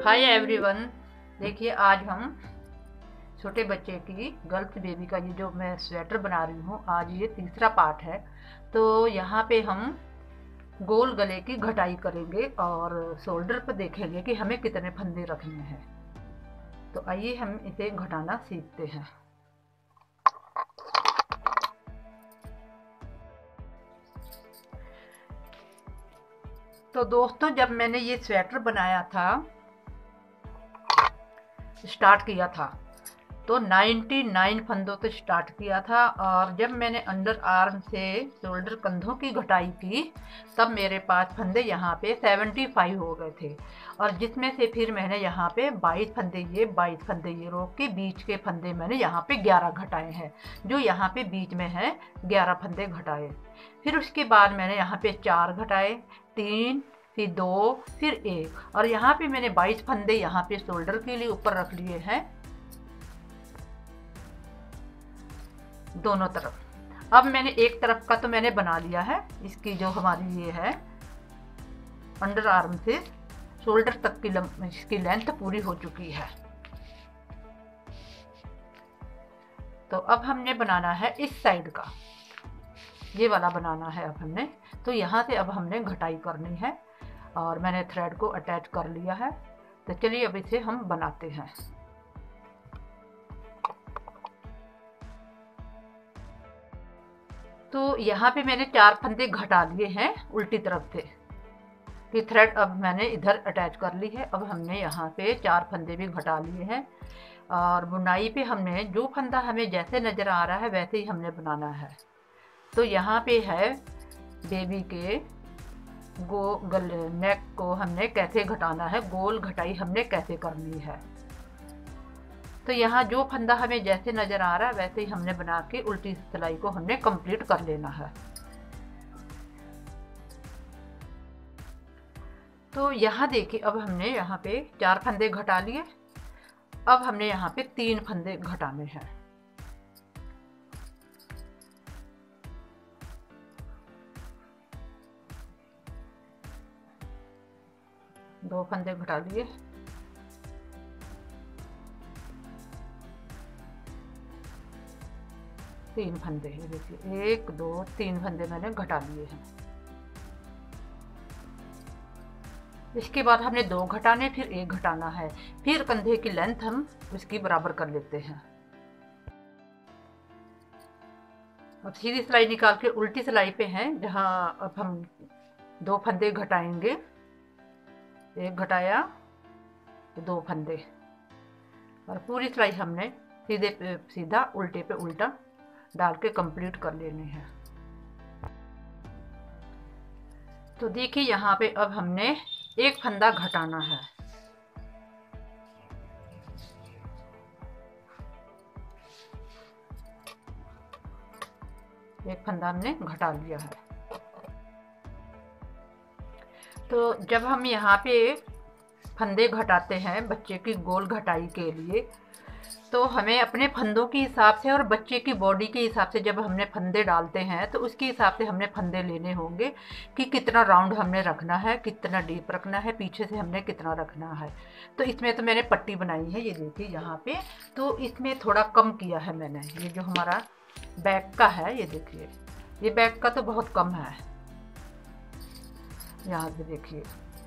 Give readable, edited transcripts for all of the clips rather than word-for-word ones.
Hi everyone. देखिए आज हम छोटे बच्चे की गर्ल्स बेबी का ये जो मैं स्वेटर बना रही हूँ, आज ये तीसरा पार्ट है। तो यहाँ पे हम गोल गले की घटाई करेंगे और शोल्डर पर देखेंगे कि हमें कितने फंदे रखने हैं। तो आइए हम इसे घटाना सीखते हैं। तो दोस्तों, जब मैंने ये स्वेटर बनाया था, स्टार्ट किया था, तो 99 फंदों से स्टार्ट किया था। और जब मैंने अंडर आर्म से शोल्डर कंधों की घटाई की, तब मेरे पास फंदे यहाँ पे 75 हो गए थे। और जिसमें से फिर मैंने यहाँ पे 22 फंदे ये रोक के बीच के फंदे मैंने यहाँ पे 11 घटाए हैं। जो यहाँ पे बीच में है 11 फंदे घटाए। फिर उसके बाद मैंने यहाँ पे 4 घटाए, 3, फिर 2, फिर 1। और यहाँ पे मैंने 22 फंदे यहाँ पे शोल्डर के लिए ऊपर रख लिए हैं, दोनों तरफ। अब मैंने एक तरफ का तो मैंने बना लिया है। इसकी जो हमारी ये है अंडर आर्म से शोल्डर तक की इसकी लेंथ पूरी हो चुकी है। तो अब हमने बनाना है इस साइड का, ये वाला बनाना है अब हमने। तो यहाँ से अब हमने घटाई करनी है और मैंने थ्रेड को अटैच कर लिया है। तो चलिए अब इसे हम बनाते हैं। तो यहाँ पे मैंने 4 फंदे घटा लिए हैं उल्टी तरफ से। फिर थ्रेड अब मैंने इधर अटैच कर ली है। अब हमने यहाँ पे 4 फंदे भी घटा लिए हैं। और बुनाई पे हमने जो फंदा हमें जैसे नज़र आ रहा है वैसे ही हमने बनाना है। तो यहाँ पे है बेबी के गले नेक को हमने कैसे घटाना है, गोल घटाई हमने कैसे करनी है। तो यहाँ जो फंदा हमें जैसे नज़र आ रहा है वैसे ही हमने बना के उल्टी सिलाई को हमने कंप्लीट कर लेना है। तो यहाँ देखिए, अब हमने यहाँ पे 4 फंदे घटा लिए। अब हमने यहाँ पे 3 फंदे घटाने हैं। दो फंदे घटा लिए, तीन फंदे, देखिए 1 2 3 फंदे मैंने घटा लिए हैं। इसके बाद हमने 2 घटाने, फिर 1 घटाना है। फिर कंधे की लेंथ हम उसकी बराबर कर लेते हैं। अब सीधी सिलाई निकाल के उल्टी सिलाई पे हैं, जहाँ अब हम 2 फंदे घटाएंगे। 1 घटाया, 2 फंदे, और पूरी सिलाई हमने सीधे पे सीधा, उल्टे पे उल्टा डाल के कंप्लीट कर लेनी है। तो देखिए यहाँ पे अब हमने 1 फंदा घटाना है। एक फंदा हमने घटा लिया है। तो जब हम यहाँ पे फंदे घटाते हैं बच्चे की गोल घटाई के लिए, तो हमें अपने फंदों के हिसाब से और बच्चे की बॉडी के हिसाब से जब हमने फंदे डालते हैं तो उसके हिसाब से हमने फंदे लेने होंगे कि कितना राउंड हमने रखना है, कितना डीप रखना है, पीछे से हमने कितना रखना है। तो इसमें तो मैंने पट्टी बनाई है, ये देखिए यहाँ पे। तो इसमें थोड़ा कम किया है मैंने। ये जो हमारा बैक का है, ये देखिए, ये बैक का तो बहुत कम है। यहाँ से देखिए।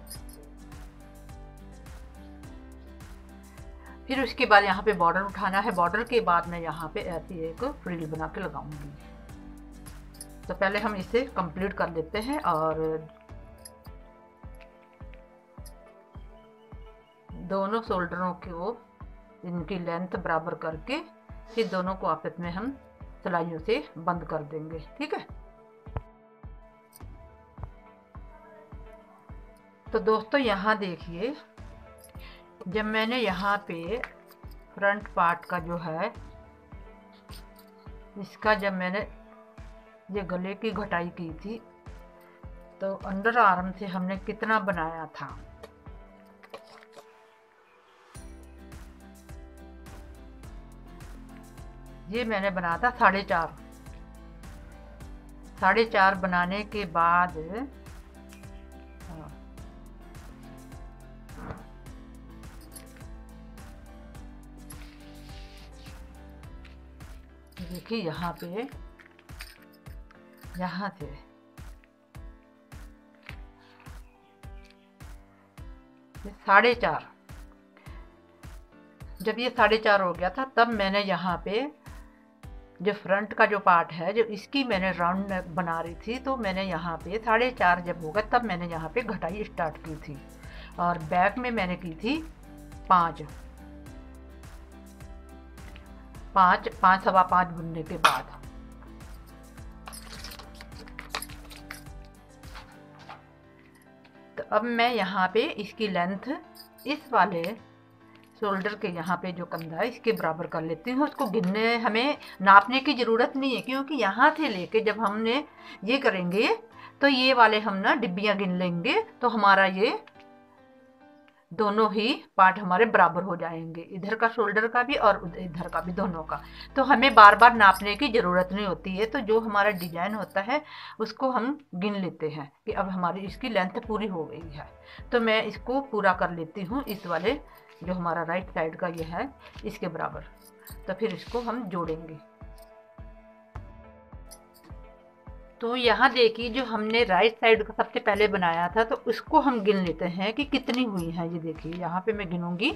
फिर उसके बाद यहाँ पे बॉर्डर उठाना है। बॉर्डर के बाद मैं यहाँ पे ऐसी एक फ्रिल बना के लगाऊंगी। तो पहले हम इसे कंप्लीट कर लेते हैं और दोनों शोल्डरों को इनकी लेंथ बराबर करके फिर दोनों को आपस में हम सिलाइयों से बंद कर देंगे। ठीक है। तो दोस्तों यहाँ देखिए, जब मैंने यहाँ पे फ्रंट पार्ट का जो है इसका, जब मैंने ये गले की घटाई की थी, तो अंडर आर्म से हमने कितना बनाया था। ये मैंने बनाया था 4.5। 4.5 बनाने के बाद देखिए यहाँ पे, यहाँ से ये 4.5, जब ये 4.5 हो गया था तब मैंने यहाँ पे जो फ्रंट का जो पार्ट है, जो इसकी मैंने राउंड नेक बना रही थी, तो मैंने यहाँ पे 4.5 जब होगा तब मैंने यहाँ पे घटाई स्टार्ट की थी। और बैक में मैंने की थी 5 सवा 5 बुनने के बाद। तो अब मैं यहाँ पे इसकी लेंथ इस वाले शोल्डर के यहाँ पे जो कंधा है इसके बराबर कर लेती हूँ। उसको गिनने, हमें नापने की ज़रूरत नहीं है, क्योंकि यहाँ से लेके जब हमने ये करेंगे तो ये वाले हम ना डिब्बियाँ गिन लेंगे, तो हमारा ये दोनों ही पार्ट हमारे बराबर हो जाएंगे, इधर का शोल्डर का भी और इधर का भी, दोनों का। तो हमें बार बार नापने की ज़रूरत नहीं होती है। तो जो हमारा डिजाइन होता है उसको हम गिन लेते हैं कि अब हमारी इसकी लेंथ पूरी हो गई है। तो मैं इसको पूरा कर लेती हूँ इस वाले जो हमारा राइट साइड का ये है इसके बराबर। तो फिर इसको हम जोड़ेंगे। तो यहाँ देखिए, जो हमने राइट साइड का सबसे पहले बनाया था तो उसको हम गिन लेते हैं कि कितनी हुई है। ये देखिए यहाँ पे मैं गिनूंगी,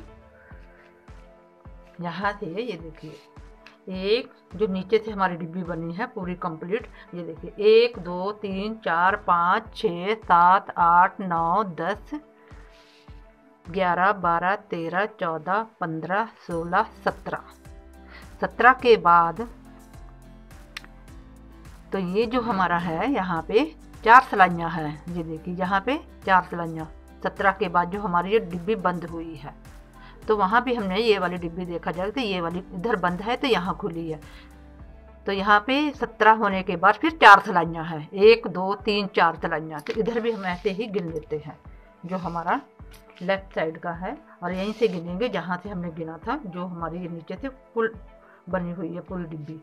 यहाँ से ये देखिए, एक जो नीचे से हमारी डिब्बी बनी है पूरी कंप्लीट, ये देखिए 1 2 3 4 5 6 7 8 9 10 11 12 13 14 15 16 17 के बाद तो ये जो हमारा है यहाँ पे 4 सिलाइयाँ हैं। ये देखिए यहाँ पे 4 सिलाइयाँ। 17 के बाद जो हमारी ये डिब्बी बंद हुई है, तो वहाँ भी हमने ये वाली डिब्बी देखा जाए तो ये वाली इधर बंद है तो यहाँ खुली है। तो यहाँ पे 17 होने के बाद फिर 4 सिलाइयाँ हैं, 1 2 3 4 सिलाइयाँ। तो इधर भी हम ऐसे ही गिन लेते हैं जो हमारा लेफ्ट साइड का है, और यहीं से गिनेंगे जहाँ से हमने गिना था, जो हमारी ये नीचे से फुल बनी हुई है पूरी डिब्बी।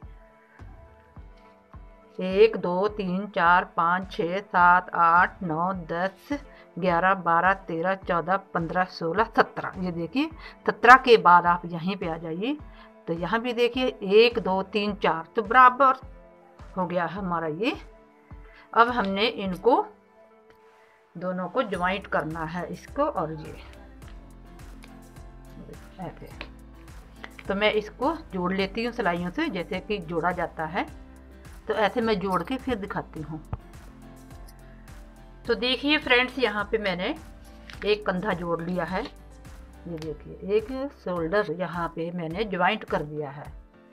1 2 3 4 5 6 7 8 9 10 11 12 13 14 15 16 17। ये देखिए 17 के बाद आप यहीं पे आ जाइए, तो यहाँ भी देखिए 1 2 3 4 तो बराबर हो गया हमारा ये। अब हमने इनको दोनों को ज्वाइंट करना है, इसको और ये ऐसे। तो मैं इसको जोड़ लेती हूँ सिलाइयों से, जैसे कि जोड़ा जाता है। तो ऐसे मैं जोड़ के फिर दिखाती हूँ। तो देखिए फ्रेंड्स, यहाँ पे मैंने एक कंधा जोड़ लिया है। ये देखिए एक शोल्डर यहाँ पे मैंने ज्वाइंट कर दिया है।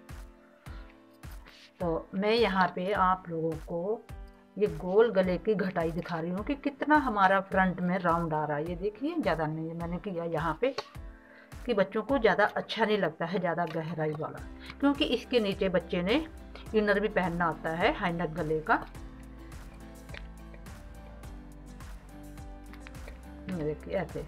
तो मैं यहाँ पे आप लोगों को ये गोल गले की घटाई दिखा रही हूँ कि कितना हमारा फ्रंट में राउंड आ रहा है। ये देखिए ज़्यादा नहीं है, मैंने किया यहाँ पे कि बच्चों को ज़्यादा अच्छा नहीं लगता है ज़्यादा गहराई वाला, क्योंकि इसके नीचे बच्चे ने इनर भी पहनना आता है हाई नेक गले का। देखिए ऐसे।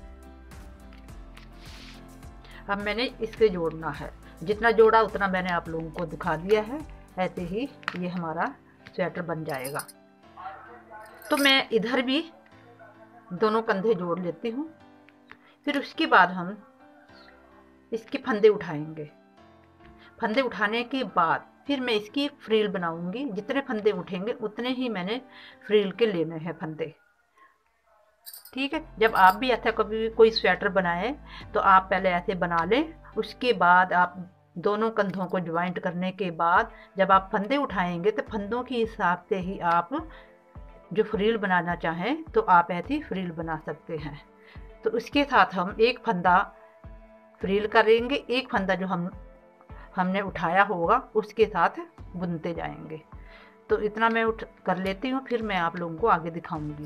अब मैंने इससे जोड़ना है, जितना जोड़ा उतना मैंने आप लोगों को दिखा दिया है। ऐसे ही ये हमारा स्वेटर बन जाएगा। तो मैं इधर भी दोनों कंधे जोड़ लेती हूँ। फिर उसके बाद हम इसके फंदे उठाएंगे। फंदे उठाने के बाद फिर मैं इसकी फ्रिल बनाऊंगी। जितने फंदे उठेंगे उतने ही मैंने फ्रिल के लेने हैं फंदे, ठीक है। जब आप भी ऐसा कभी कोई स्वेटर बनाए तो आप पहले ऐसे बना लें। उसके बाद आप दोनों कंधों को ज्वाइंट करने के बाद जब आप फंदे उठाएंगे तो फंदों के हिसाब से ही आप जो फ्रिल बनाना चाहें तो आप ऐसी फ्रिल बना सकते हैं। तो उसके साथ हम एक फंदा फ्रिल करेंगे, एक फंदा जो हमने उठाया होगा उसके साथ बुनते जाएंगे। तो इतना मैं कर लेती हूँ, फिर मैं आप लोगों को आगे दिखाऊंगी।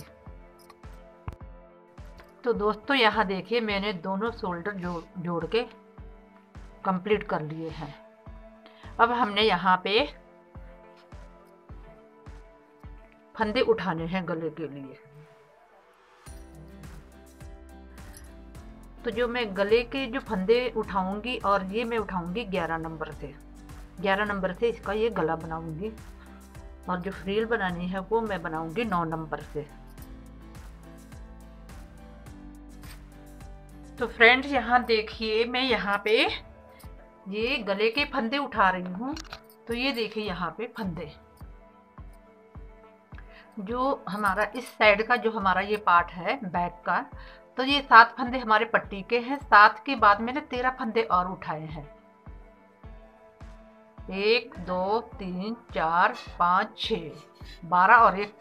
तो दोस्तों यहाँ देखिए मैंने दोनों शोल्डर जोड़ के कंप्लीट कर लिए हैं। अब हमने यहाँ पे फंदे उठाने हैं गले के लिए। तो जो मैं गले के जो फंदे उठाऊंगी, और ये मैं उठाऊंगी 11 नंबर से। 11 नंबर से इसका ये गला बनाऊंगी, और जो फ्रिल बनानी है वो मैं बनाऊंगी 9 नंबर से। तो फ्रेंड्स यहाँ देखिए मैं यहाँ पे ये गले के फंदे उठा रही हूँ। तो ये देखिए यहाँ पे फंदे, जो हमारा इस साइड का जो हमारा ये पार्ट है बैक का, तो ये 7 फंदे हमारे पट्टी के हैं। 7 के बाद मैंने 13 फंदे और उठाए हैं। 1 2 3 4 5 6 12 और 1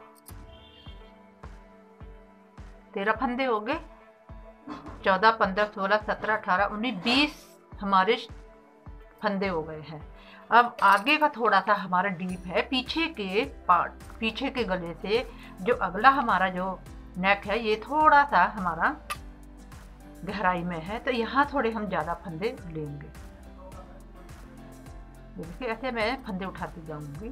13 फंदे हो गए। 14 15 16 17 18 19 20 हमारे फंदे हो गए हैं। अब आगे का थोड़ा सा हमारा डीप है, पीछे के पार्ट, पीछे के गले से जो अगला हमारा जो नेक है ये थोड़ा सा हमारा गहराई में है, तो यहाँ थोड़े हम ज़्यादा फंदे लेंगे। देखिए ऐसे मैं फंदे उठाती जाऊंगी।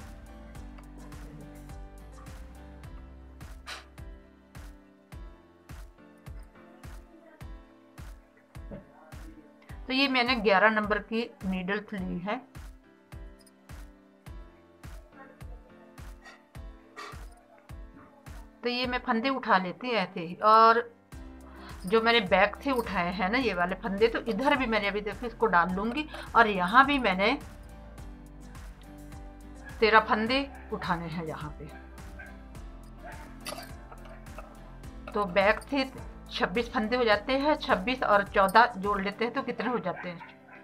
तो ये मैंने 11 नंबर की नीडल्स ली है। तो ये मैं फंदे उठा लेती है ऐसे ही, और जो मैंने बैक से उठाए हैं ना ये वाले फंदे, तो इधर भी मैंने अभी देखो इसको डाल लूंगी, और यहाँ भी मैंने 13 फंदे उठाने हैं यहाँ पे। तो बैक से 26 फंदे हो जाते हैं, 26 और 14 जोड़ लेते हैं तो कितने हो जाते हैं।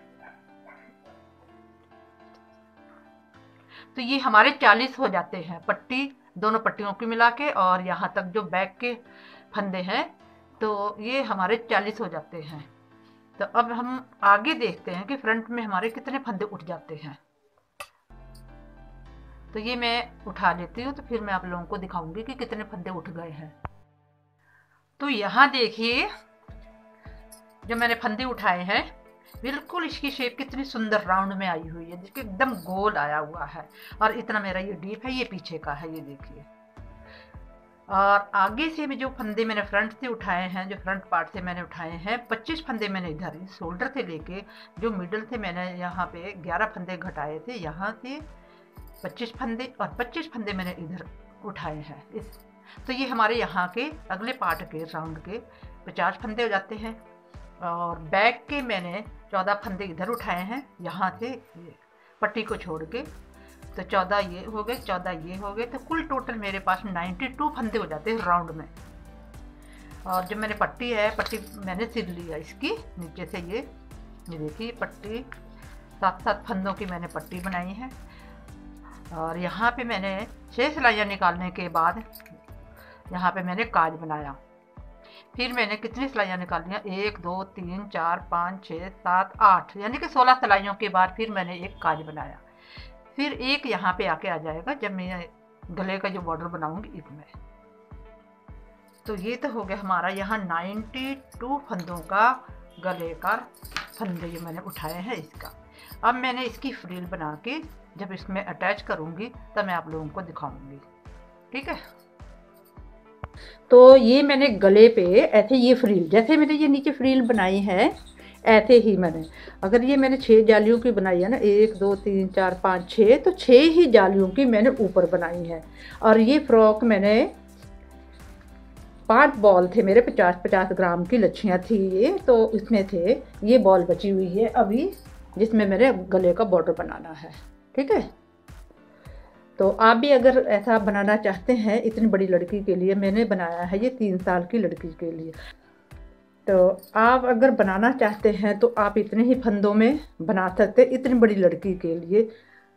तो ये हमारे 40 हो जाते हैं पट्टी, दोनों पट्टियों की मिला के, और यहाँ तक जो बैक के फंदे हैं तो ये हमारे 40 हो जाते हैं। तो अब हम आगे देखते हैं कि फ्रंट में हमारे कितने फंदे उठ जाते हैं। तो ये मैं उठा लेती हूँ, तो फिर मैं आप लोगों को दिखाऊंगी कि कितने फंदे उठ गए हैं। तो यहाँ देखिए जो मैंने फंदे उठाए हैं, बिल्कुल इसकी शेप कितनी सुंदर राउंड में आई हुई है, जिसके एकदम गोल आया हुआ है, और इतना मेरा ये डीप है, ये पीछे का है, ये देखिए। और आगे से भी जो फंदे मैंने फ्रंट से उठाए हैं, जो फ्रंट पार्ट से मैंने उठाए हैं, 25 फंदे मैंने इधर शोल्डर से लेके जो मिडल से मैंने यहाँ पे 11 फंदे घटाए थे, यहाँ से 25 फंदे, और 25 फंदे मैंने इधर उठाए हैं इस। तो ये हमारे यहाँ के अगले पार्ट के राउंड के 50 फंदे हो जाते हैं। और बैक के मैंने 14 फंदे इधर उठाए हैं यहाँ से पट्टी को छोड़ के, तो 14 ये हो गए, 14 ये हो गए, तो कुल टोटल मेरे पास 92 फंदे हो जाते हैं राउंड में। और जो मैंने पट्टी है, पट्टी मैंने सिल ली है इसकी नीचे से, ये देखिए पट्टी 7-7 फंदों की मैंने पट्टी बनाई है। और यहाँ पे मैंने 6 सिलाइयाँ निकालने के बाद यहाँ पे मैंने काज बनाया। फिर मैंने कितनी सिलाइयाँ निकालियाँ, 1 2 3 4 5 6 7 8, यानी कि 16 सिलाइयों के बाद फिर मैंने एक काज बनाया। फिर एक यहाँ पे आके आ जाएगा जब मैं गले का जो बॉर्डर बनाऊंगी इसमें। तो ये तो हो गया हमारा यहाँ 92 फंदों का गले का फंदे जो मैंने उठाए हैं इसका। अब मैंने इसकी फ्रिल बना के जब इसमें अटैच करूँगी तब मैं आप लोगों को दिखाऊंगी, ठीक है। तो ये मैंने गले पे ऐसे ये फ्रिल, जैसे मैंने ये नीचे फ्रिल बनाई है ऐसे ही मैंने, अगर ये मैंने 6 जालियों की बनाई है ना, 1 2 3 4 5 6, तो 6 ही जालियों की मैंने ऊपर बनाई है। और ये फ्रॉक मैंने 5 बॉल थे मेरे, 50-50 ग्राम की लच्छियाँ थी ये, तो इसमें थे ये बॉल बची हुई है अभी, जिसमें मेरे गले का बॉर्डर बनाना है, ठीक है। तो आप भी अगर ऐसा बनाना चाहते हैं, इतनी बड़ी लड़की के लिए मैंने बनाया है ये 3 साल की लड़की के लिए, तो आप अगर बनाना चाहते हैं तो आप इतने ही फंदों में बना सकते हैं इतनी बड़ी लड़की के लिए।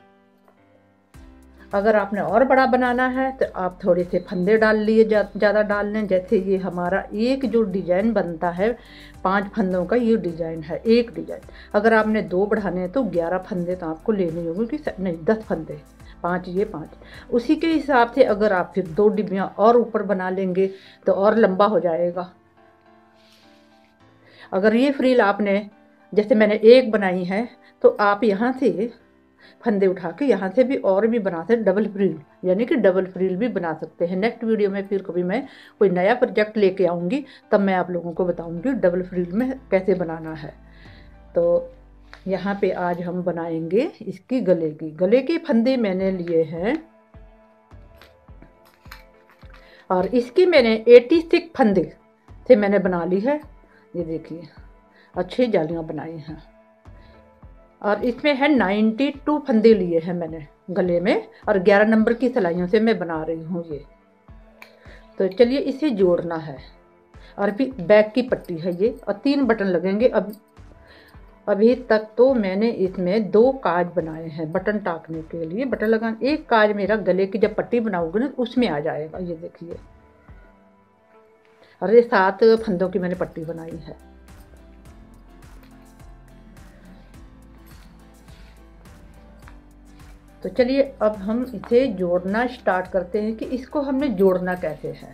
अगर आपने और बड़ा बनाना है तो आप थोड़े से फंदे डाल लिए, ज़्यादा डाल लें। जैसे ये हमारा एक जो डिज़ाइन बनता है 5 फंदों का, ये डिज़ाइन है एक डिज़ाइन। अगर आपने 2 बढ़ाने हैं तो 11 फंदे तो आपको लेने होंगे, कि नहीं 10 फंदे, 5 ये 5, उसी के हिसाब से अगर आप फिर 2 डिब्बियाँ और ऊपर बना लेंगे तो और लंबा हो जाएगा। अगर ये फ्रिल आपने, जैसे मैंने एक बनाई है, तो आप यहाँ से फंदे उठा के यहाँ से भी और भी बना सकते, डबल फ्रिल, यानी कि डबल फ्रिल भी बना सकते हैं। नेक्स्ट वीडियो में फिर कभी मैं कोई नया प्रोजेक्ट लेके आऊँगी तब मैं आप लोगों को बताऊँगी डबल फ्रिल में कैसे बनाना है। तो यहाँ पे आज हम बनाएंगे इसकी गले के फंदे मैंने लिए हैं, और इसकी मैंने 86 फंदे से मैंने बना ली है, ये देखिए, और 6 जालियाँ बनाई हैं। और इसमें है 92 फंदे लिए हैं मैंने गले में, और 11 नंबर की सिलाइयों से मैं बना रही हूँ ये। तो चलिए इसे जोड़ना है। और फिर बैक की पट्टी है ये, और 3 बटन लगेंगे। अब अभी तक तो मैंने इसमें 2 काज बनाए हैं बटन टाकने के लिए। बटन लगाने, एक काज मेरा गले की जब पट्टी बनाऊंगी ना उसमें आ जाएगा, ये देखिए। और ये 7 फंदों की मैंने पट्टी बनाई है। तो चलिए अब हम इसे जोड़ना स्टार्ट करते हैं कि इसको हमने जोड़ना कैसे है।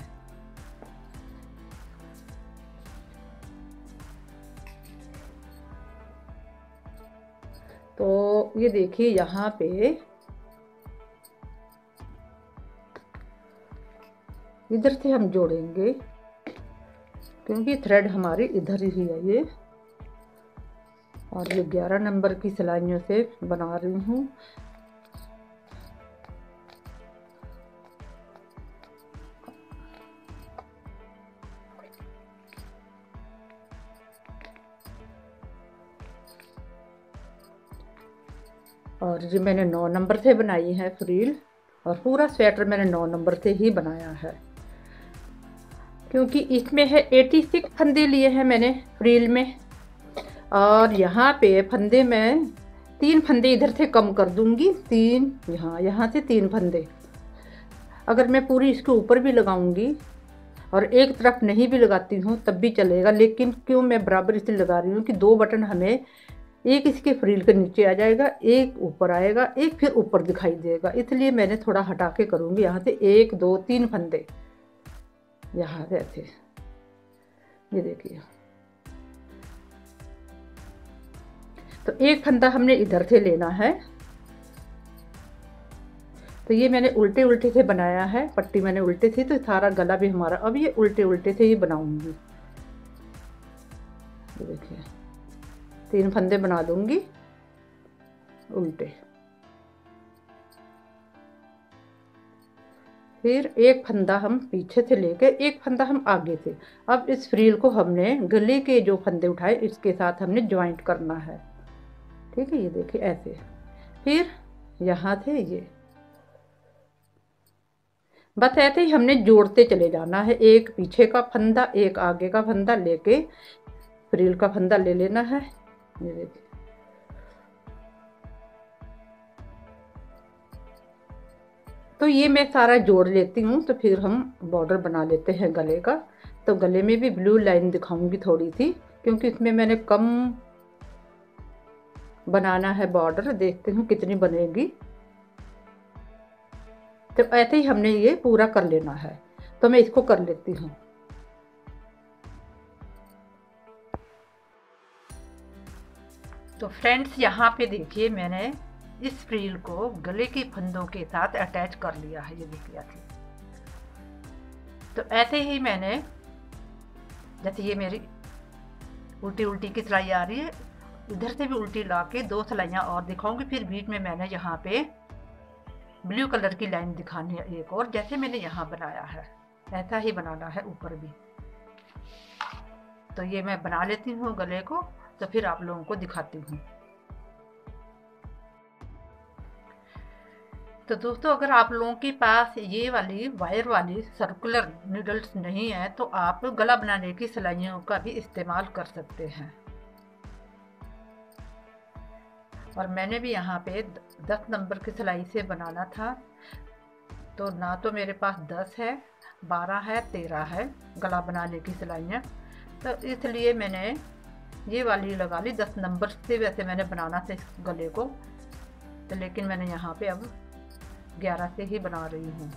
तो ये देखिए यहाँ पे इधर से हम जोड़ेंगे, क्योंकि थ्रेड हमारी इधर ही है ये। और ये 11 नंबर की सिलाइयों से बना रही हूँ। और ये मैंने 9 नंबर से बनाई है फ्रील, और पूरा स्वेटर मैंने 9 नंबर से ही बनाया है, क्योंकि इसमें है 86 फंदे लिए हैं मैंने फ्रील में। और यहाँ पे फंदे मैं 3 फंदे इधर से कम कर दूंगी, 3 यहाँ से 3 फंदे। अगर मैं पूरी इसके ऊपर भी लगाऊंगी और एक तरफ नहीं भी लगाती हूँ तब भी चलेगा, लेकिन क्यों मैं बराबर इसलिए लगा रही हूँ कि 2 बटन हमें, एक इसके फ्रील के नीचे आ जाएगा, एक ऊपर आएगा, एक फिर ऊपर दिखाई देगा, इसलिए मैंने थोड़ा हटा के करूँगी। यहाँ से 1 2 3 फंदे यहाँ से ऐसे, ये देखिए। तो एक फंदा हमने इधर से लेना है। तो ये मैंने उल्टे उल्टे से बनाया है, पट्टी मैंने उल्टे से, तो सारा गला भी हमारा अब ये उल्टे उल्टे से ही बनाऊंगी। ये देखिए 3 फंदे बना दूंगी उल्टे, फिर एक फंदा हम पीछे से लेके एक फंदा हम आगे से। अब इस फ्रील को हमने गले के जो फंदे उठाए इसके साथ हमने ज्वाइंट करना है, ठीक है। ये देखिए ऐसे, फिर यहाँ से ये बस ऐसे ही हमने जोड़ते चले जाना है। एक पीछे का फंदा, एक आगे का फंदा लेके फ्रील का फंदा ले लेना है। ये देखिए तो ये मैं सारा जोड़ लेती हूँ, तो फिर हम बॉर्डर बना लेते हैं गले का। तो गले में भी ब्लू लाइन दिखाऊंगी थोड़ी सी, क्योंकि इसमें मैंने कम बनाना है बॉर्डर, देखते हूँ कितनी बनेगी। तो ऐसे ही हमने ये पूरा कर लेना है। तो मैं इसको कर लेती हूँ। तो फ्रेंड्स यहाँ पे देखिए मैंने इस फ्रील को गले के फंदों के साथ अटैच कर लिया है, ये देख लिया थी। तो ऐसे ही मैंने, जैसे ये मेरी उल्टी उल्टी की सिलाई आ रही है, इधर से भी उल्टी ला के 2 सिलाइयाँ और दिखाऊंगी। फिर बीच में मैंने यहाँ पे ब्लू कलर की लाइन दिखानी है एक और, जैसे मैंने यहाँ बनाया है ऐसा ही बनाना है ऊपर भी। तो ये मैं बना लेती हूँ गले को, तो फिर आप लोगों को दिखाती हूँ। तो दोस्तों अगर आप लोगों के पास ये वाली वायर वाली सर्कुलर नीडल्स नहीं है तो आप गला बनाने की सिलाइयों का भी इस्तेमाल कर सकते हैं। और मैंने भी यहाँ पे 10 नंबर की सिलाई से बनाना था, तो ना तो मेरे पास 10 है, 12 है, 13 है गला बनाने की सिलाइयाँ, तो इसलिए मैंने ये वाली लगा ली 10 नंबर से। वैसे मैंने बनाना था इस गले को, तो लेकिन मैंने यहाँ पे अब 11 से ही बना रही हूँ।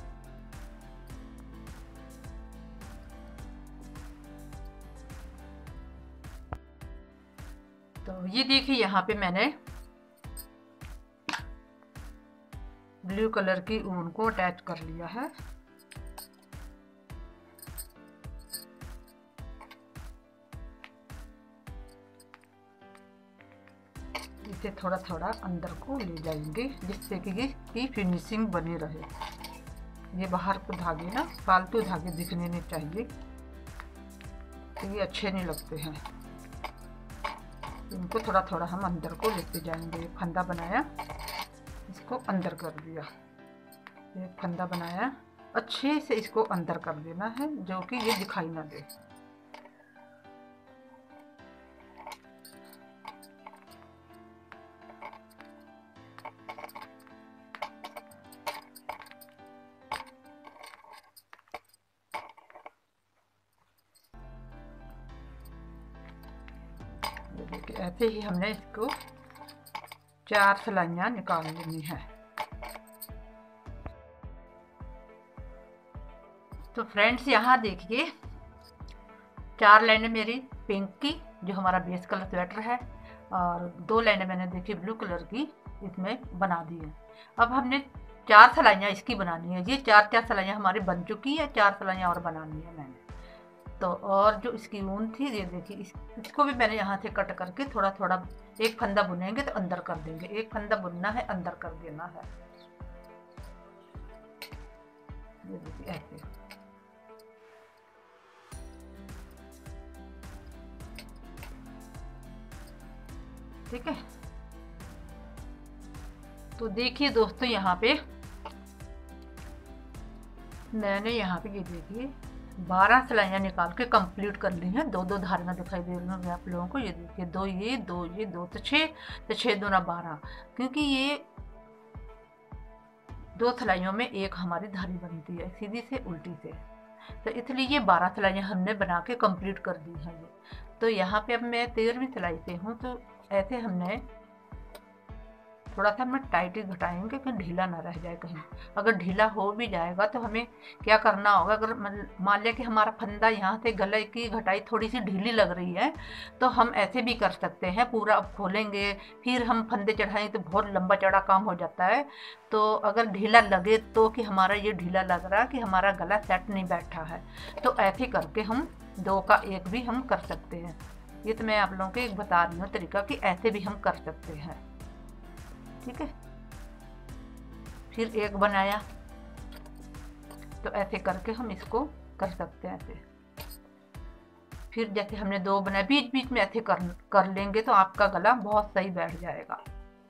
तो ये देखिए यहाँ पे मैंने ब्लू कलर की ऊन को अटैच कर लिया है। इसे थोड़ा थोड़ा अंदर को ले जाएंगे, जिससे कि इसकी फिनिशिंग बनी रहे। ये बाहर को धागे ना फालतू धागे दिखने नहीं चाहिए, तो ये अच्छे नहीं लगते हैं। इनको थोड़ा थोड़ा हम अंदर को लेते जाएंगे। एक फंदा बनाया, इसको अंदर कर दिया, एक फंदा बनाया, अच्छे से इसको अंदर कर देना है जो कि ये दिखाई ना दे। देखिए ऐसे ही हमने इसको 4 सिलाइयाँ निकाल लेनी है। तो फ्रेंड्स यहाँ देखिए 4 लाइनें मेरी पिंक की जो हमारा बेस कलर स्वेटर है, और 2 लाइनें मैंने देखी ब्लू कलर की इसमें बना दी है। अब हमने 4 सिलाइयाँ इसकी बनानी है। ये 4 सिलाइयाँ हमारी बन चुकी है, 4 सिलाइयाँ और बनानी है मैंने। तो और जो इसकी ऊन थी ये देखिए, इसको भी मैंने यहाँ से कट करके थोड़ा थोड़ा एक फंदा बुनेंगे तो अंदर कर देंगे, एक फंदा बुनना है अंदर कर देना है। ये देखिए ऐसे। ठीक है, तो देखिए दोस्तों यहाँ पे मैंने यहाँ पे ये देखिए 12 सिलाइयाँ निकाल के कंप्लीट कर ली हैं। 2-2 धारियाँ दिखाई दे रही होंगी आप लोगों को। ये देखिए 2 ये 2 ये 2 तो 6, तो 6 दूना 12, क्योंकि ये 2 सिलाइयों में एक हमारी धारी बनती है सीधी से उल्टी से, तो इसलिए ये 12 सिलाइयाँ हमने बना के कंप्लीट कर दी हैं। तो यहाँ पे अब मैं 13वीं सिलाई पे हूँ, तो ऐसे हमने थोड़ा सा हम टाइट ही घटाएंगे कि ढीला ना रह जाए कहीं। अगर ढीला हो भी जाएगा तो हमें क्या करना होगा, अगर मान लिया कि हमारा फंदा यहाँ से गले की घटाई थोड़ी सी ढीली लग रही है, तो हम ऐसे भी कर सकते हैं। पूरा अब खोलेंगे फिर हम फंदे चढ़ाएंगे तो बहुत लंबा चौड़ा काम हो जाता है। तो अगर ढीला लगे तो कि हमारा ये ढीला लग रहा है कि हमारा गला सेट नहीं बैठा है, तो ऐसे करके हम 2 का 1 भी हम कर सकते हैं। ये तो मैं आप लोगों को एक बता रही हूँ तरीका कि ऐसे भी हम कर सकते हैं। ठीक है, फिर 1 बनाया, तो ऐसे करके हम इसको कर सकते हैं ऐसे। फिर जैसे हमने 2 बनाए, बीच बीच में ऐसे कर लेंगे तो आपका गला बहुत सही बैठ जाएगा।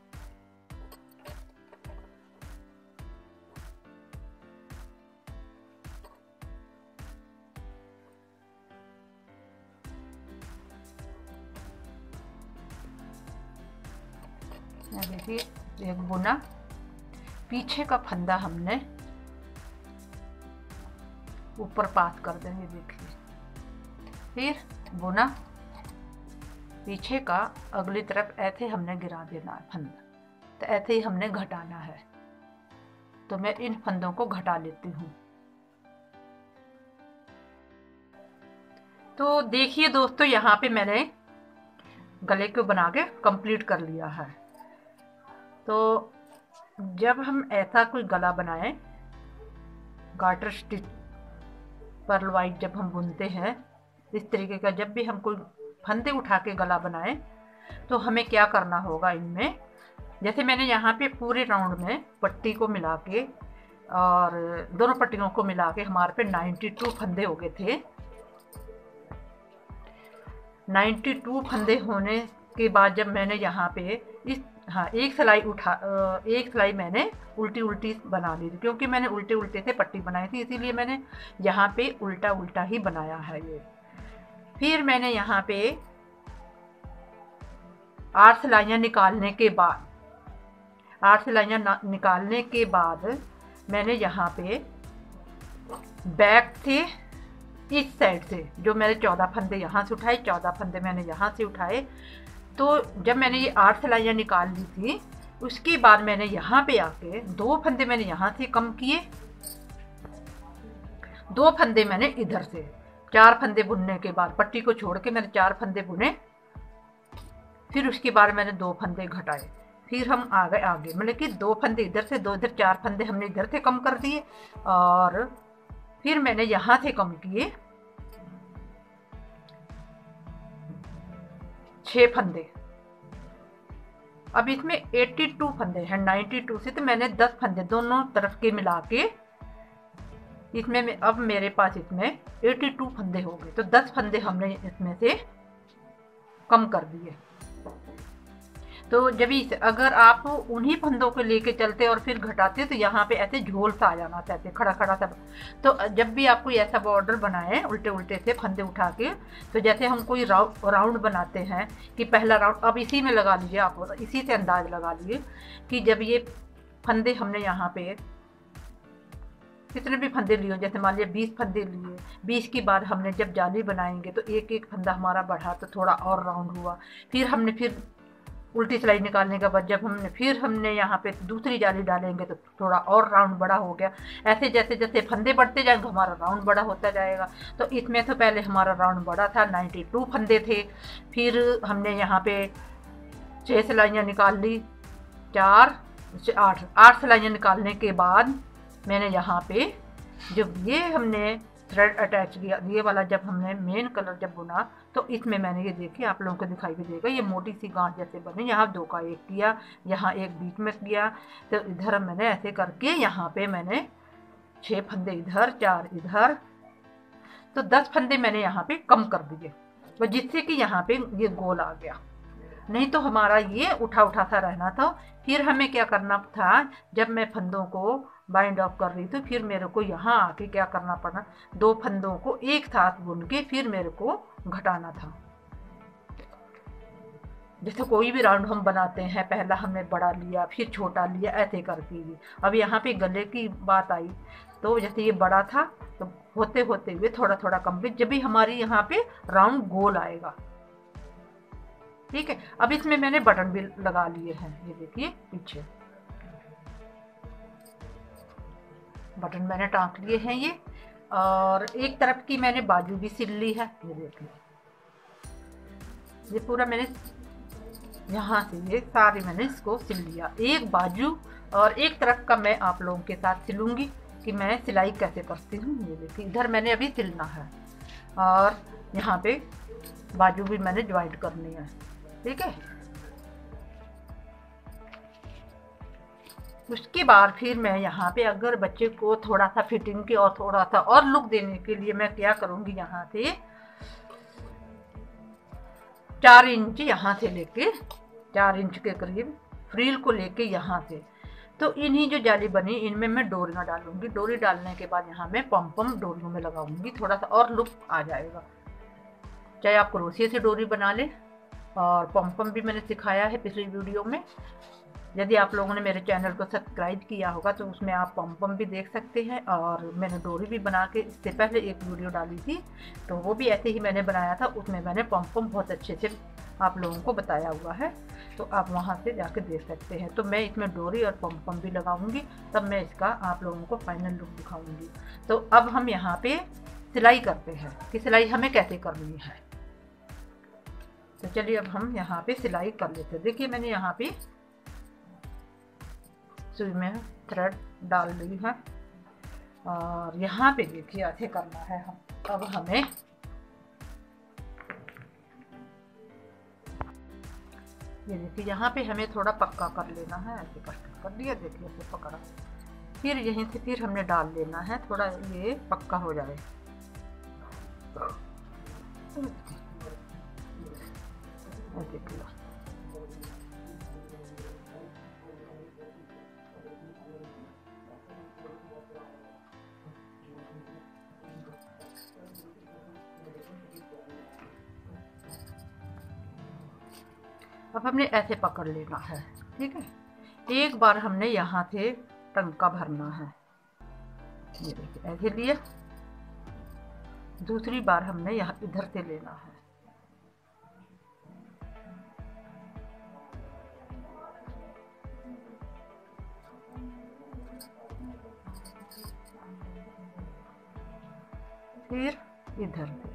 देखिए 1 बुना, पीछे का फंदा हमने ऊपर पास कर देंगे। देखिए फिर बुना, पीछे का अगली तरफ ऐसे हमने गिरा देना है फंदा, तो ऐसे ही हमने घटाना है। तो मैं इन फंदों को घटा लेती हूँ। तो देखिए दोस्तों यहाँ पे मैंने गले को बना के कंप्लीट कर लिया है। तो जब हम ऐसा कोई गला बनाएं, गार्टर स्टिच पर्ल वाइज जब हम बुनते हैं इस तरीके का, जब भी हम कोई फंदे उठा के गला बनाएं तो हमें क्या करना होगा इनमें। जैसे मैंने यहाँ पे पूरे राउंड में पट्टी को मिला के और दोनों पट्टियों को मिला के हमारे पे 92 फंदे हो गए थे। 92 फंदे होने के बाद जब मैंने यहाँ पे इस एक सिलाई मैंने उल्टी उल्टी बना ली थी, क्योंकि मैंने उल्टे उल्टे से पट्टी बनाई थी, इसीलिए मैंने यहाँ पे उल्टा उल्टा ही बनाया है ये। फिर मैंने यहाँ पे 8 सिलाइयाँ निकालने के बाद मैंने यहाँ पे बैक से इस साइड से जो मैंने 14 फंदे यहाँ से उठाए, 14 फंदे मैंने यहाँ से उठाए। तो जब मैंने ये 8 सिलाइयाँ निकाल ली थी, उसके बाद मैंने यहाँ पे आके 2 फंदे मैंने यहाँ से कम किए, 2 फंदे मैंने इधर से, 4 फंदे बुनने के बाद पट्टी को छोड़ के मैंने 4 फंदे बुने। फिर उसके बाद मैंने 2 फंदे घटाए, फिर हम आगे मतलब कि 2 फंदे इधर से, 2 इधर, 4 फंदे हमने इधर से कम कर दिए, और फिर मैंने यहाँ से कम किए 6 फंदे। अब इसमें 82 फंदे हैं 92 से, तो मैंने 10 फंदे दोनों तरफ के मिला के इसमें अब मेरे पास इसमें 82 फंदे हो गए। तो 10 फंदे हमने इसमें से कम कर दिए। तो जब इस अगर आप उन्हीं फंदों को लेके चलते और फिर घटाते तो यहाँ पे ऐसे झोल सा आ जाना था, ऐसे खड़ा खड़ा सा। तो जब भी आप कोई ऐसा बॉर्डर बनाए उल्टे उल्टे से फंदे उठा के, तो जैसे हम कोई राउंड बनाते हैं कि पहला राउंड, अब इसी में लगा लीजिए, आप इसी से अंदाज लगा लीजिए कि जब ये फंदे हमने यहाँ पे कितने भी फंदे लिए, जैसे मान लिया 20 फंदे लिए, 20 के बाद हमने जब जाली बनाएंगे तो एक एक फंदा हमारा बढ़ा तो थोड़ा और राउंड हुआ। फिर उल्टी सिलाई निकालने के बाद जब हमने यहाँ पे दूसरी जाली डालेंगे तो थोड़ा और राउंड बड़ा हो गया। ऐसे जैसे जैसे फंदे बढ़ते जाएंगे हमारा राउंड बड़ा होता जाएगा। तो इसमें तो पहले हमारा राउंड बड़ा था, 92 फंदे थे। फिर हमने यहाँ पे 6 सिलाइयाँ निकाल ली, 4 से 8 सिलाइयाँ निकालने के बाद मैंने यहाँ पे जब ये हमने थ्रेड अटैच किया, ये वाला जब हमने मेन कलर जब बुना तो इसमें मैंने ये देखिए, आप लोगों को दिखाई भी देगा, ये मोटी सी गांठ जैसे बनी, यहाँ 2 का 1 किया, यहाँ एक बीच में किया। तो इधर मैंने ऐसे करके यहाँ पे मैंने 6 फंदे इधर, 4 इधर, तो 10 फंदे मैंने यहाँ पे कम कर दिए, तो जिससे कि यहाँ पे ये गोल आ गया। नहीं तो हमारा ये उठा उठा सा रहना था। फिर हमें क्या करना था, जब मैं फंदों को बाइंड ऑफ कर रही थी, फिर मेरे को यहाँ आके क्या करना पड़ा, 2 फंदों को एक साथ बुन के फिर मेरे को घटाना था। जैसे कोई भी राउंड हम बनाते हैं, पहला हमने बड़ा लिया फिर छोटा लिया, ऐसे करके। अब यहाँ पे गले की बात आई, तो जैसे ये बड़ा था तो होते होते हुए थोड़ा थोड़ा कंप्लीट, जब भी हमारी यहाँ पे राउंड गोल आएगा। ठीक है, अब इसमें मैंने बटन भी लगा लिए हैं, ये देखिए पीछे बटन मैंने टाँक लिए हैं ये, और एक तरफ की मैंने बाजू भी सिल ली है, ये देखिए। ये पूरा मैंने यहाँ से ये सारी मैंने इसको सिल लिया, एक बाजू और एक तरफ का मैं आप लोगों के साथ सिलूंगी कि मैं सिलाई कैसे करती हूँ। ये देखिए, इधर मैंने अभी सिलना है और यहाँ पे बाजू भी मैंने ज्वाइंट करनी है। ठीक है, उसके बाद फिर मैं यहाँ पे अगर बच्चे को थोड़ा सा फिटिंग के और थोड़ा सा और लुक देने के लिए मैं क्या करूँगी, यहाँ से 4 इंच यहाँ से लेके 4 इंच के करीब फ्रील को लेके यहाँ से, तो इन्हीं जो जाली बनी इनमें मैं डोरियाँ डालूंगी। डोरी डालने के बाद यहाँ मैं पम डोरियों में लगाऊंगी, थोड़ा सा और लुक आ जाएगा। चाहे आप क्रोशिया से डोरी बना लें, और पम भी मैंने सिखाया है पिछली वीडियो में। यदि आप लोगों ने मेरे चैनल को सब्सक्राइब किया होगा तो उसमें आप पम भी देख सकते हैं, और मैंने डोरी भी बना के इससे पहले एक वीडियो डाली थी, तो वो भी ऐसे ही मैंने बनाया था, उसमें मैंने पम बहुत अच्छे से आप लोगों को बताया हुआ है, तो आप वहाँ से जाकर देख सकते हैं। तो मैं इसमें डोरी और पम भी लगाऊंगी, तब मैं इसका आप लोगों को फाइनल लुक दिखाऊंगी। तो अब हम यहाँ पे सिलाई करते हैं कि सिलाई हमें कैसे करनी है। तो चलिए अब हम यहाँ पे सिलाई कर लेते हैं। देखिए मैंने यहाँ पे सुई में थ्रेड डाल ली है, और यहाँ पे देखिए ऐसे करना है हम। अब हमें ये देखिए यहाँ पे हमें थोड़ा पक्का कर लेना है, ऐसे कर दिया, देखिए ऐसे पकड़ा, फिर यहीं से फिर हमने डाल लेना है, थोड़ा ये पक्का हो जाए। देखिए अब हमने ऐसे पकड़ लेना है। ठीक है, एक बार हमने यहाँ से टंका भरना है, ये देखिए ऐसे लिया, दूसरी बार हमने यहाँ इधर से लेना है। फिर इधर से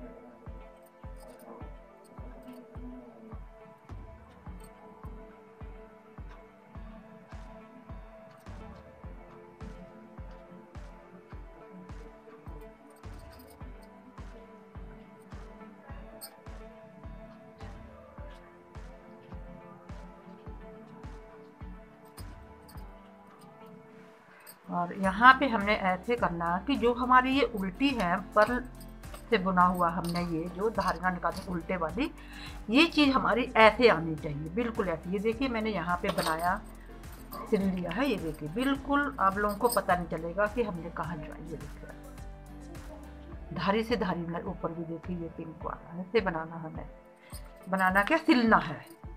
और यहाँ पे हमने ऐसे करना कि जो हमारी ये उल्टी है पर से बुना हुआ हमने ये जो धारियाँ निकाली उल्टे वाली, ये चीज़ हमारी ऐसे आनी चाहिए, बिल्कुल ऐसे। ये देखिए मैंने यहाँ पे बनाया, सिल लिया है, ये देखिए बिल्कुल आप लोगों को पता नहीं चलेगा कि हमने कहाँ जोड़ी। ये देखिए धारी से धारी ऊपर भी देखिए ये पिंक वाला ऐसे बनाना हमें, बनाना क्या, सिलना है।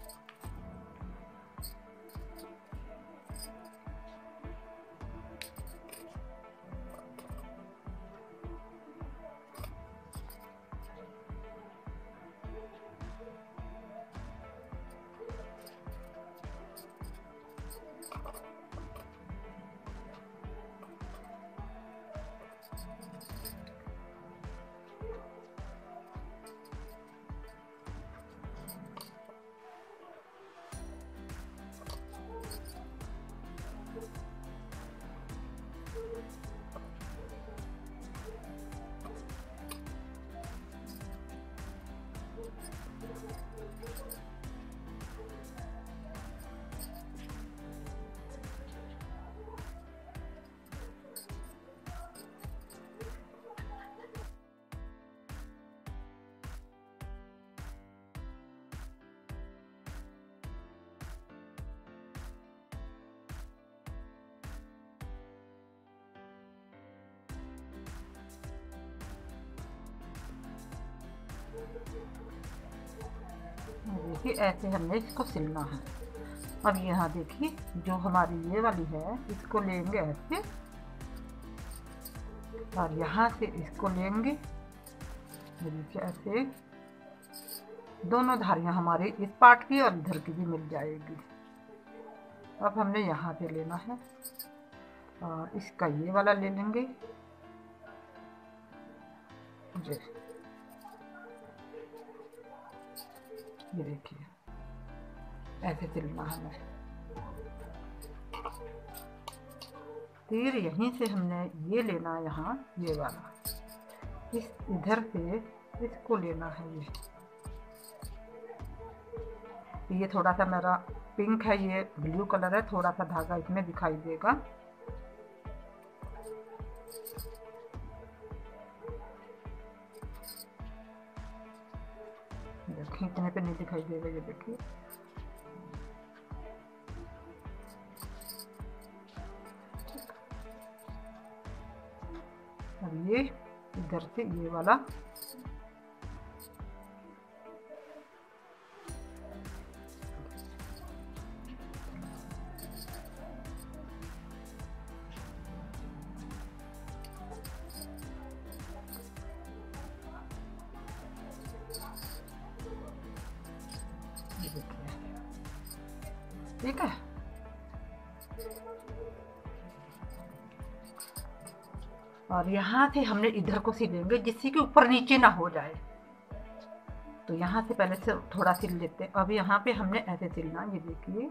देखिए ऐसे हमने इसको सिलना है। अब यहाँ देखिए जो हमारी ये वाली है इसको लेंगे ऐसे, और यहाँ से इसको लेंगे, देखिए ऐसे दोनों धारियाँ हमारी इस पार्ट की और इधर की भी मिल जाएगी। अब हमने यहाँ पे लेना है और इसका ये वाला ले लेंगे, ये देखिए ऐसे सिलना हमें। तीर यहीं से हमने ये लेना, यहाँ ये वाला इस इधर से इसको लेना है। ये थोड़ा सा मेरा पिंक है, ये ब्लू कलर है, थोड़ा सा धागा इसमें दिखाई देगा। देखिए इतने पे नहीं दिखाई देगा, ये देखिए अब ये इधर से ये वाला ठीक है। और यहाँ से हमने इधर को सिलेंगे जिससे कि ऊपर नीचे ना हो जाए, तो यहाँ से पहले से थोड़ा सिल लेते हैं। अब यहाँ पे हमने ऐसे सिलना, ये देखिए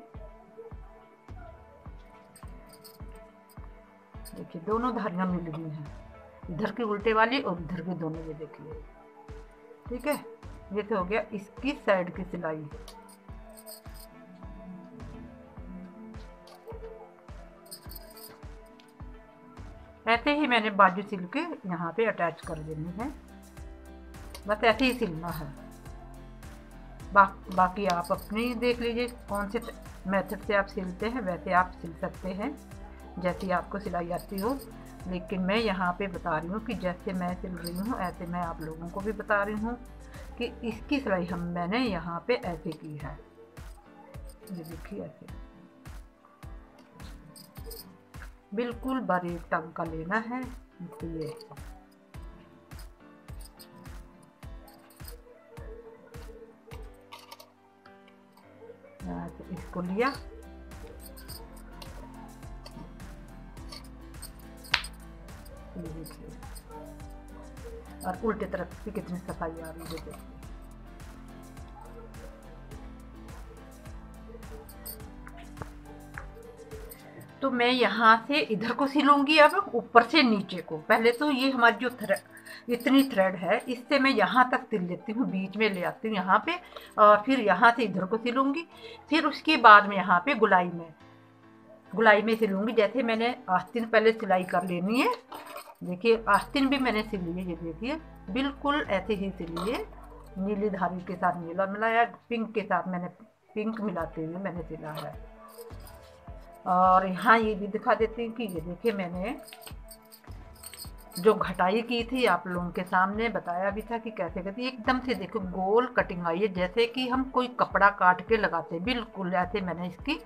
देखिए दोनों धारियाँ मिल गई हैं, इधर की उल्टे वाली और इधर की दोनों, ये देखिए ठीक है। ये तो हो गया इसकी साइड की सिलाई। ऐसे ही मैंने बाजू सिल के यहाँ पे अटैच कर देनी है, बस ऐसे ही सिलना है। बाकी आप अपनी देख लीजिए कौन से मेथड से आप सिलते हैं, वैसे आप सिल सकते हैं जैसी आपको सिलाई आती हो। लेकिन मैं यहाँ पे बता रही हूँ कि जैसे मैं सिल रही हूँ ऐसे मैं आप लोगों को भी बता रही हूँ कि इसकी सिलाई मैंने यहाँ पे ऐसे की है। ये देखिए ऐसे बिल्कुल बारीक टांका लेना है। ये तो इसको लिया, और उल्टे तरफ से कितनी सफाई आ रही है। तो मैं यहाँ से इधर को सिलूंगी, अब ऊपर से नीचे को। पहले तो ये हमारी जो इतनी थ्रेड है इससे मैं यहाँ तक सिल लेती हूँ, बीच में ले आती हूँ यहाँ पे, और फिर यहाँ से इधर को सिलूंगी। फिर उसके बाद में यहाँ पे गुलाई में सिलूंगी। जैसे मैंने आस्तीन पहले सिलाई कर लेनी है देखिए आस्तीन भी मैंने सिल ली है, ये देखिए बिल्कुल ऐसे ही सिल लिए, नीली धारी के साथ नीला मिलाया, पिंक के साथ मैंने पिंक मिलाते हुए मैंने सिला है। और यहाँ ये भी दिखा देती हूँ कि ये देखिए मैंने जो घटाई की थी आप लोगों के सामने बताया भी था कि कैसे करती, एकदम से देखो गोल कटिंग आई है, जैसे कि हम कोई कपड़ा काट के लगाते, बिल्कुल ऐसे मैंने इसकी।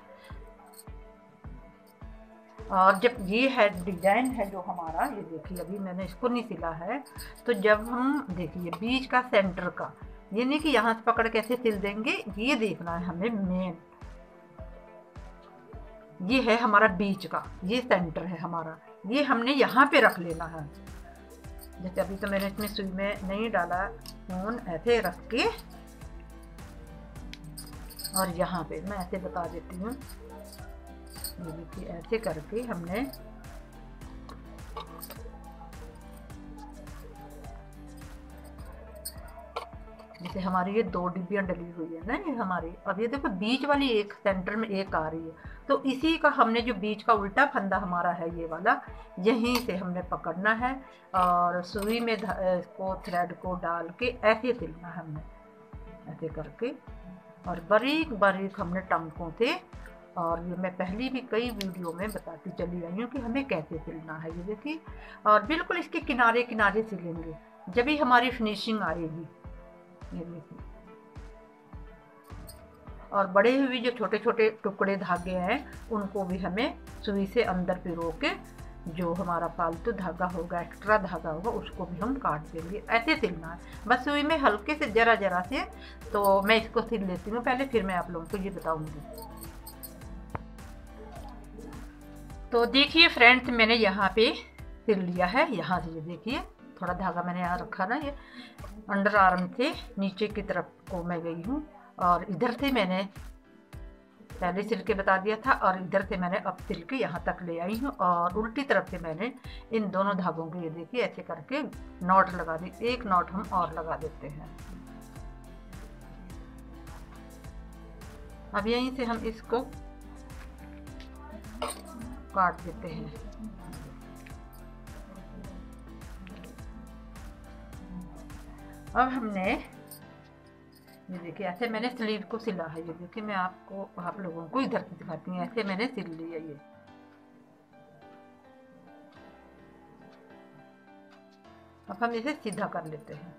और जब ये है डिजाइन है जो हमारा, ये देखिए अभी मैंने इसको नहीं सिला है, तो जब हम देखिए बीच का सेंटर का, ये नहीं कि यहाँ से पकड़ कैसे सिल देंगे, ये देखना है हमें मेन। ये है हमारा बीच का, ये सेंटर है हमारा, ये हमने यहाँ पे रख लेना है। जैसे अभी तो मैंने इसमें सुई में नहीं डाला, फोन ऐसे रख के, और यहाँ पे मैं ऐसे बता देती हूँ, ये देखिए ऐसे करके हमने जैसे हमारी ये 2 डिब्बियाँ डली हुई है ना ये हमारी, अब ये देखो बीच वाली एक सेंटर में एक आ रही है, तो इसी का हमने जो बीच का उल्टा फंदा हमारा है ये वाला, यहीं से हमने पकड़ना है और सुई में इसको थ्रेड को डाल के ऐसे सिलना है हमने, ऐसे करके। और बारीक बारीक हमने टांकों से, और ये मैं पहले भी कई वीडियो में बताती चली आई हूँ कि हमें कैसे सिलना है, ये देखिए। और बिल्कुल इसके किनारे किनारे सिलेंगे, जब भी हमारी फिनिशिंग आएगी, ये देखिए। और बड़े हुए जो छोटे छोटे टुकड़े धागे हैं उनको भी हमें सुई से अंदर पिरो के, जो हमारा फालतू धागा होगा, एक्स्ट्रा धागा होगा, उसको भी हम काट देंगे। ऐसे सिलना है बस, सुई में हल्के से जरा जरा से। तो मैं इसको सिल लेती हूँ पहले, फिर मैं आप लोगों को ये बताऊंगी। तो देखिए फ्रेंड्स, मैंने यहाँ पे सिल लिया है, यहाँ से ये देखिए थोड़ा धागा मैंने यहाँ रखा ना, ये अंडर आर्म से नीचे की तरफ को मैं गई हूँ, और इधर से मैंने पहले सिल के बता दिया था, और इधर से मैंने अब सिल के यहाँ तक ले आई हूँ, और उल्टी तरफ से मैंने इन दोनों धागों के ये देखिए ऐसे करके नॉट लगा दी। एक नॉट हम और लगा देते हैं। अब यहीं से हम इसको काट देते हैं। अब हमने ये देखिए ऐसे मैंने स्लीव को सिला है, ये देखिए मैं आपको आप लोगों को इधर से दिखाती हूँ, ऐसे मैंने सिल लिया ये। अब हम इसे सीधा कर लेते हैं।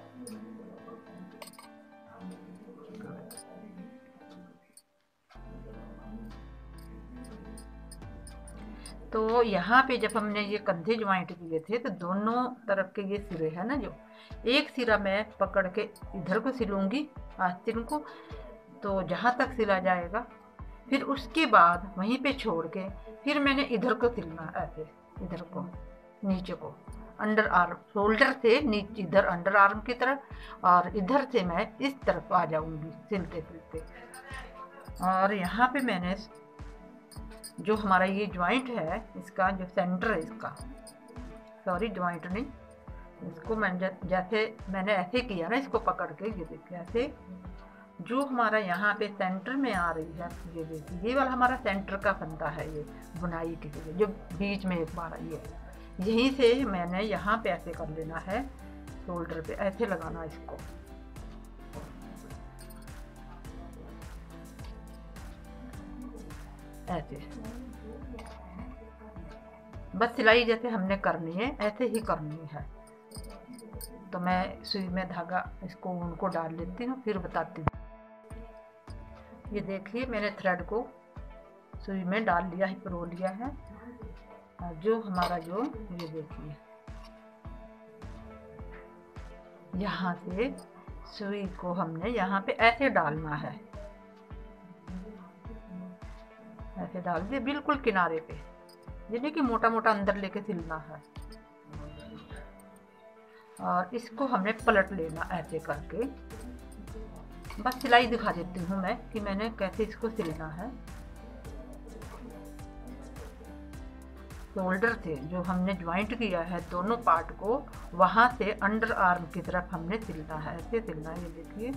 तो यहाँ पे जब हमने ये कंधे ज्वाइंट किए थे, तो दोनों तरफ के ये सिरे हैं ना, जो एक सिरा मैं पकड़ के इधर को सिलूंगी आस्तीन को, तो जहाँ तक सिला जाएगा, फिर उसके बाद वहीं पे छोड़ के फिर मैंने इधर को सिलना, ऐसे इधर को नीचे को अंडर आर्म, शोल्डर से नीचे इधर अंडर आर्म की तरफ, और इधर से मैं इस तरफ आ जाऊंगी सिलते सिलते। और यहाँ पे मैंने जो हमारा ये ज्वाइंट है, इसका जो सेंटर है इसका, सॉरी ज्वाइंट नहीं, इसको मैंने जैसे मैंने ऐसे किया ना, इसको पकड़ के ये देखिए ऐसे, जो हमारा यहाँ पे सेंटर में आ रही है, ये देखिए ये वाला हमारा सेंटर का फंदा है, ये बुनाई के लिए जो बीच में एक बार ये, यहीं से मैंने यहाँ पे ऐसे कर लेना है, शोल्डर पे ऐसे लगाना इसको, ऐसे बस सिलाई जैसे हमने करनी है ऐसे ही करनी है। तो मैं सुई में धागा इसको उनको डाल लेती हूँ, फिर बताती हूँ। ये देखिए मैंने थ्रेड को सुई में डाल लिया है, पिरो लिया है, और जो हमारा जो ये देखिए यहाँ से सुई को हमने यहाँ पे ऐसे डालना है, ऐसे डाल दिए बिल्कुल किनारे पे, यानी कि मोटा मोटा अंदर लेके सिलना है। और इसको हमने पलट लेना ऐसे करके, बस सिलाई दिखा देती हूँ मैं कि मैंने कैसे इसको सिलना है। शोल्डर से जो हमने ज्वाइंट किया है दोनों पार्ट को, वहां से अंडर आर्म की तरफ हमने सिलना है, ऐसे सिलना है। ये देखिए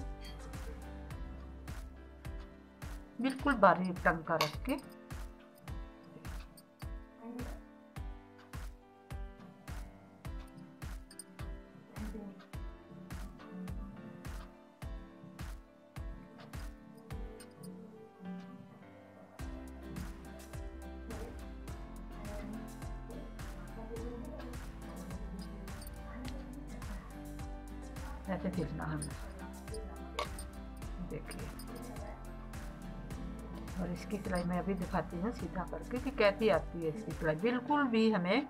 बिल्कुल बारीक टंका रख के ऐसे सिलना हमें, देखिए। और इसकी सिलाई मैं अभी दिखाती हूँ सीधा करके कि कैसी आती है इसकी सिलाई। बिल्कुल भी हमें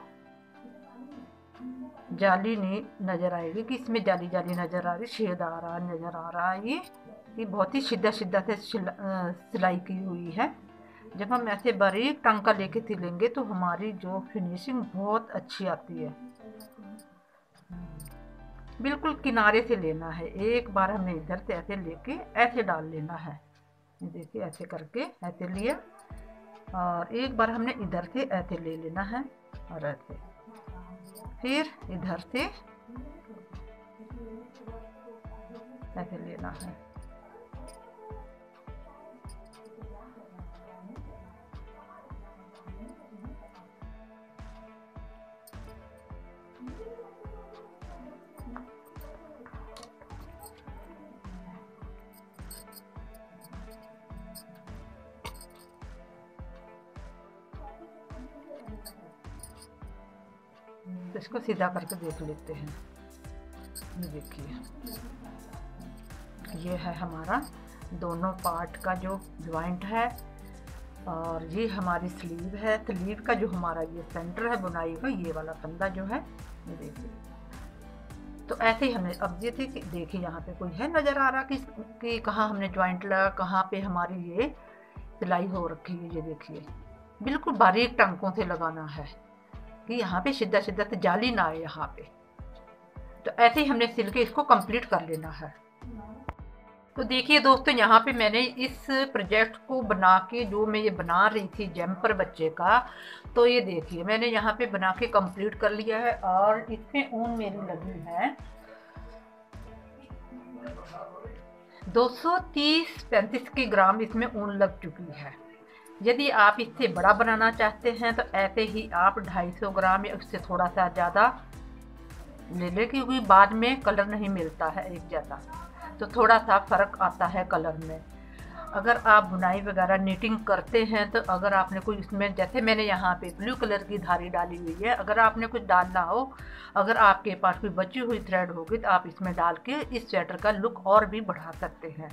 जाली नहीं नज़र आएगी कि इसमें जाली जाली नज़र आ रही, छेद आ रहा नज़र आ रहा है। ये बहुत ही सीधा सीधा से सिलाई की हुई है। जब हम ऐसे बारीक टांका लेके सिलेंगे तो हमारी जो फिनिशिंग बहुत अच्छी आती है। बिल्कुल किनारे से लेना है, एक बार हमने इधर से ऐसे लेके ऐसे डाल लेना है। देखिए ऐसे करके ऐसे लिया, और एक बार हमने इधर से ऐसे ले लेना है और ऐसे, फिर इधर से ऐसे लेना है। तो इसको सीधा करके देख लेते हैं। ये देखिए, ये है हमारा दोनों पार्ट का जो ज्वाइंट है, और ये हमारी स्लीव है। स्लीव का जो हमारा ये सेंटर है बुनाई का, ये वाला फंदा जो है, ये देखिए। तो ऐसे ही हमने अब ये देखिए यहाँ पे कोई है नज़र आ रहा कि कहाँ हमने ज्वाइंट लगा, कहाँ पे हमारी ये सिलाई हो रखी है। ये देखिए बिल्कुल बारीक टांकों से लगाना है कि यहाँ पे सीधा सीधा से जाली ना आए यहाँ पे। तो ऐसे ही हमने सिल के इसको कंप्लीट कर लेना है। तो देखिए दोस्तों, यहाँ पे मैंने इस प्रोजेक्ट को बना के, जो मैं ये बना रही थी जैम्पर बच्चे का, तो ये देखिए मैंने यहाँ पे बना के कंप्लीट कर लिया है। और इसमें ऊन मेरी लगी है 230-35 के ग्राम इसमें ऊन लग चुकी है। यदि आप इससे बड़ा बनाना चाहते हैं तो ऐसे ही आप 250 ग्राम या उससे थोड़ा सा ज़्यादा ले लें, क्योंकि बाद में कलर नहीं मिलता है एक जैसा, तो थोड़ा सा फ़र्क आता है कलर में। अगर आप बुनाई वगैरह नीटिंग करते हैं तो अगर आपने कोई इसमें, जैसे मैंने यहाँ पे ब्लू कलर की धारी डाली हुई है, अगर आपने कुछ डालना हो, अगर आपके पास कोई बची हुई थ्रेड होगी तो आप इसमें डाल के इस स्वेटर का लुक और भी बढ़ा सकते हैं।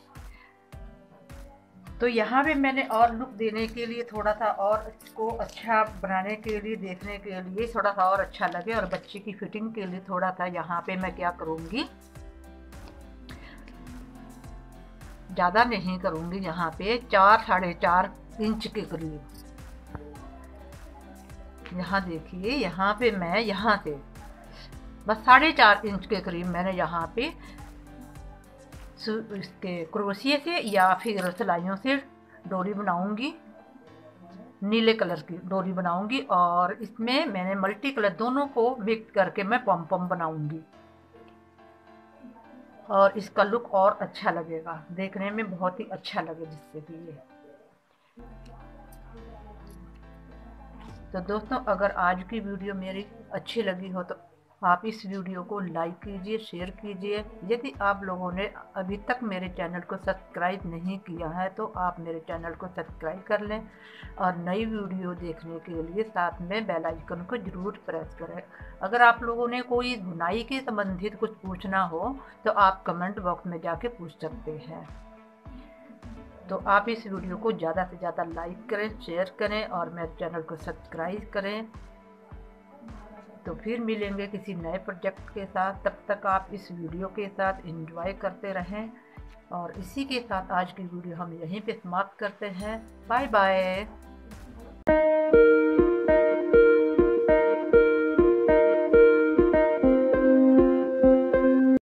तो यहाँ पे मैंने और लुक देने के लिए, थोड़ा सा और इसको अच्छा बनाने के लिए, देखने के लिए थोड़ा सा और अच्छा लगे, और बच्चे की फिटिंग के लिए थोड़ा सा यहाँ पे मैं क्या करूँगी, ज़्यादा नहीं करूँगी, यहाँ पे 4-4.5 इंच के करीब। यहाँ देखिए, यहाँ पे मैं यहाँ से बस 4.5 इंच के करीब मैंने यहाँ पे इसके क्रोशिये से या फिर सिलाइयों से डोरी बनाऊंगी, नीले कलर की डोरी बनाऊंगी, और इसमें मैंने मल्टी कलर दोनों को मिक्स करके मैं पॉम पॉम बनाऊंगी, और इसका लुक और अच्छा लगेगा, देखने में बहुत ही अच्छा लगे जिससे भी ये। तो दोस्तों, अगर आज की वीडियो मेरी अच्छी लगी हो तो आप इस वीडियो को लाइक कीजिए, शेयर कीजिए। यदि आप लोगों ने अभी तक मेरे चैनल को सब्सक्राइब नहीं किया है तो आप मेरे चैनल को सब्सक्राइब कर लें, और नई वीडियो देखने के लिए साथ में बेल आइकन को ज़रूर प्रेस करें। अगर आप लोगों ने कोई बुनाई के संबंधित कुछ पूछना हो तो आप कमेंट बॉक्स में जाके पूछ सकते हैं। तो आप इस वीडियो को ज़्यादा से ज़्यादा लाइक करें, शेयर करें, और मेरे चैनल को सब्सक्राइब करें। तो फिर मिलेंगे किसी नए प्रोजेक्ट के साथ, तब तक आप इस वीडियो के साथ एंजॉय करते रहें। और इसी के साथ आज की वीडियो हम यहीं पे समाप्त करते हैं। Bye bye.